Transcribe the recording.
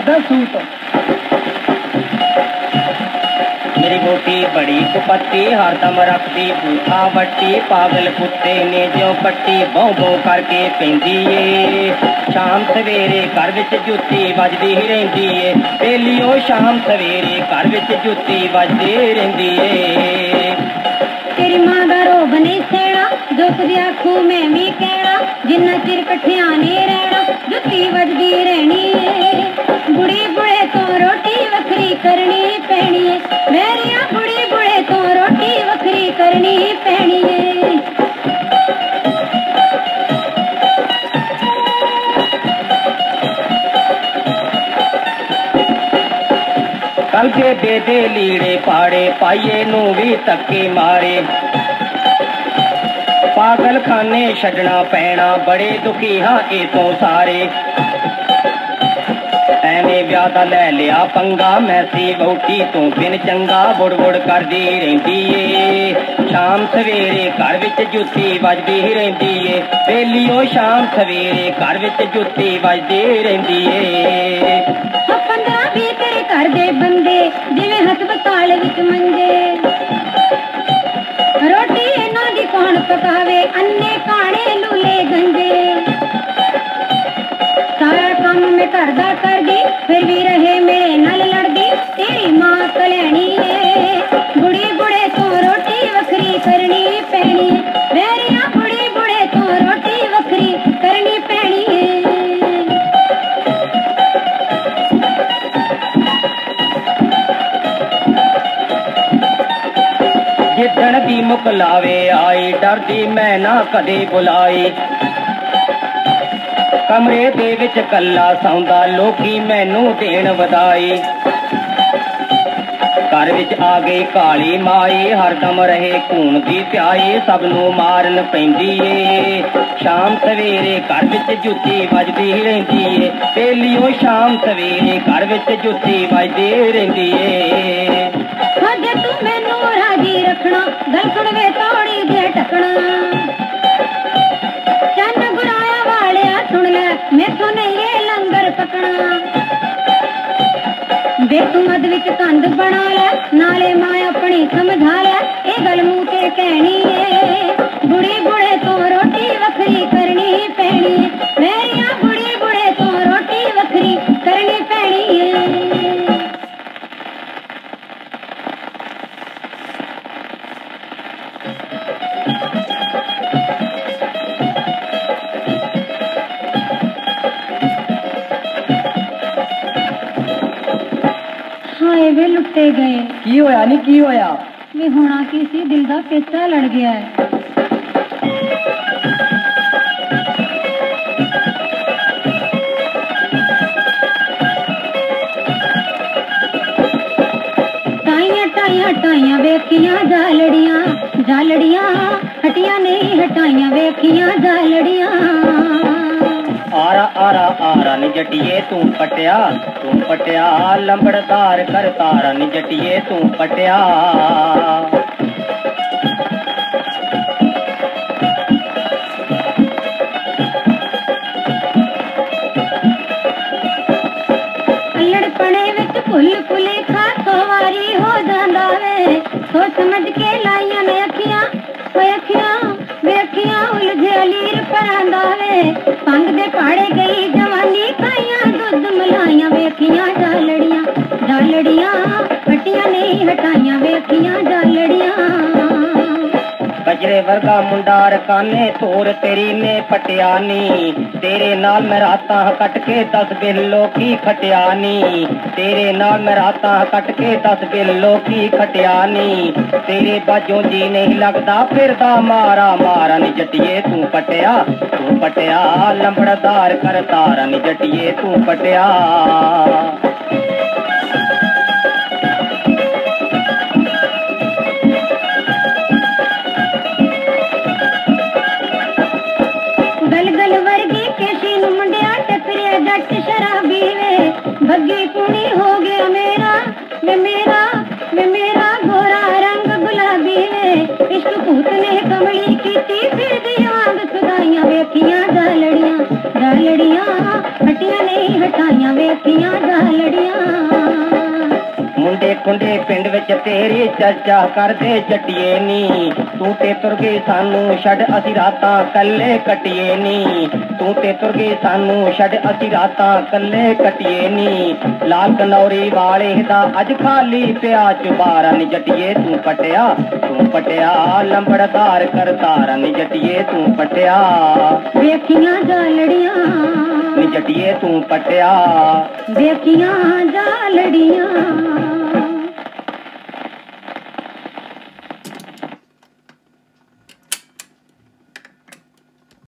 दे suit. मेरी गोटी बड़ी कुपत्ती हरदम रखती बूथा वट्टी पागल कुत्ते ने जो पट्टी बौ बौ करके पैंदी ए शाम सवेरे घर विच जुत्ती वजदी रहिंदी ए बेलियो शाम सवेरे घर विच जुत्ती वजदी रहिंदी ए। तेरी मां दा रोब नहीं सेना दुखदी आखू मैं भी कहना जिन्ना चिर कट्ठियां नहीं रहना जुत्ती वजदी रहनी है। बुढ़ी बुढ़े तो रोटी वखरी करनी पैनी है मेरिया बुढ़ी बुढ़े तो रोटी वखरी करनी पैनी है। कल के बेदे लीड़े पाड़े पाइए नू भी तक्के मारे पागल खाने छड्डना पैना बड़े दुखी हाँ ए तो सारे एवें ब्याह दा लै लिया पंगा मैसी वहुटी तो बिन चंगा बुड़ बुड़ करदी रहिंदी ए शाम सवेरे घर विच जुत्ती वजदी रहिंदी ए बेलियो शाम सवेरे घर विच जुत्ती वजदी रहिंदी ए। 15-20 तेरे घर दे बंदे जिवें हस्पताल विच मंजे रोटी इन्हां दी कौन पकावे अन्ने काणे लूले गंजे सारा काम मैं करदा करदी फिर भी रहे मेरे नाल लड़दी तेरी मां कलैनी है बुढ़ी बुढ़े तो रोटी वखरी करनी पैनी मेरिया बुढ़ी बुढ़े तो रोटी वखरी करनी पैनी है। जिदण दी मुकलावे आई डरदी मैं ना कदे बुलाई कमरे दे विच कल्ला सौंदा लोकी मैनू देण वधाई घर विच आ गई काली माई हरदम रहे खून दी प्याई सबनू मारन पैंदी ए शाम सवेरे घर विच जुत्ती वजदी रहिंदी ए बेलियो शाम सवेरे घर विच जुत्ती वजदी रहिंदी ए। जे तू मैनू राजी रखना गल सुन वे तोड़ी दे टकना चन गुराया वालिया सुन ले मैथों नहीं ये लंगर पकना बे तू मद विच कंध बना ले नाले मां अपनी समझा ले ये गल मुंह ते कहनी है बुढ़ी बुढ़े तो रोटी वखरी करनी पैनी मेरिया बुढ़ी बुढ़े तो रोटी वखरी करनी पैनी है। हाय वे लुटे गए की होया नी की होया वे होना की सी दिल दा पेचा लड़ गया है। टाइयां टाइयां टाइयां वेखियां जालड़ियां जालड़ियां हटियां नहीं हटाइयां वेखियां जालड़ियां आरा आरा आरा नी जटिए तू पटिया लंबड़दार कर तारा नी जटिए तू पटिया अल्लड़पणे विच फुल फुले खा तो वारी हो जांदा वे सोच समझ के लाइयां ने अखियां वे अखियां उलझे लीर परांदा वे पंग दे पाड़े गई जवानी खाइयां दुध मलाइयां वेखियां जालड़ियां जालड़ियां हटियां नहीं हटाइयां वेखियां जालड़ियां कजरे वर्गा मुंडा रकाने तोर तेरी ने पटियानी तेरे नाल मैं रातां कट के 10 बिल्लो की खटियानी तेरे नाल मैं रातां कट के 10 बिल्लो की खटियानी तेरे बाजों जी नहीं लगदा फिरदा मारा मारा नी जटिए तू पटिया लंबड़दार कर तारा नी जटिए तू पटिया बग्गी कुणी हो गया मेरा वे मेरा गोरा रंग गुलाबी वे इश्क भूत ने कमली की फिर दीवांग सुदाइयां वेखियां जालड़ियां हटियां नहीं हटाइयां वेखियां जालड़ियां ਜਾਲੜੀਆਂ ਮੁੰਡੇ ਖੁੰਡੇ ਪਿੰਡ ਵਿੱਚ ਤੇਰੀ ਚਰਚਾ ਕਰਦੇ ਜੱਟੀਏ ਨੀ ਤੂੰ ਤੇ ਤੁਰ ਗਈ ਸਾਨੂੰ ਛੱਡ ਅਸੀਂ ਰਾਤਾਂ ਕੱਲੇ ਕੱਟੀਏ ਨੀ ਤੂੰ ਤੇ ਤੁਰ ਗਈ ਸਾਨੂੰ ਛੱਡ ਅਸੀਂ ਰਾਤਾਂ ਕੱਲੇ ਕੱਟੀਏ ਨੀ ਲਾਲ ਕਨੌਰੀ ਵਾਲੇ ਦਾ ਅੱਜ ਖਾਲੀ ਪਿਆ ਚੁਬਾਰਾ ਨੀ ਜੱਟੀਏ ਤੂੰ ਪਟਿਆ ਲੰਬੜਦਾਰ ਕਰਤਾਰ ਨੀ ਜੱਟੀਏ ਤੂੰ ਪਟਿਆ ਵੇਖੀਆਂ ਜਾਲੜੀਆਂ ਨੀ ਜੱਟੀਏ ਤੂੰ ਪਟਿਆ ਵੇਖੀਆਂ ਜਾਲੜੀਆਂ